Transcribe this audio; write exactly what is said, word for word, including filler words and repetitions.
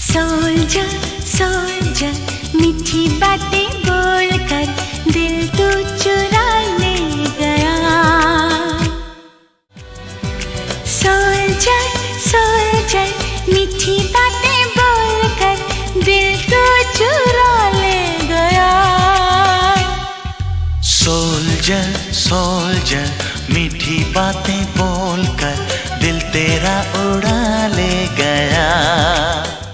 Soldier soldier मीठी बातें बोलकर दिल तू चुरा ले गया। सोल्जर सोल्जर मीठी बातें बोलकर दिल तू चुरा ले गया। सोल्जर सोल्जर मीठी बातें बोलकर दिल तेरा उड़ा ले गया।